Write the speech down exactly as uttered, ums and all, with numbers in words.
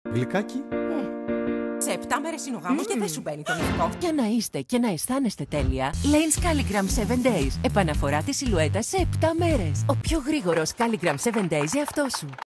Γλυκάκι. Σε επτά μέρες είναι ο γάμος mm. και δεν σου μπαίνει το μυστικό. Για να είστε και να αισθάνεστε τέλεια, Lane's Calligram seven Days. Επαναφορά τη σιλουέτα σε επτά μέρες. Ο πιο γρήγορος Calligram seven Days για αυτό σου.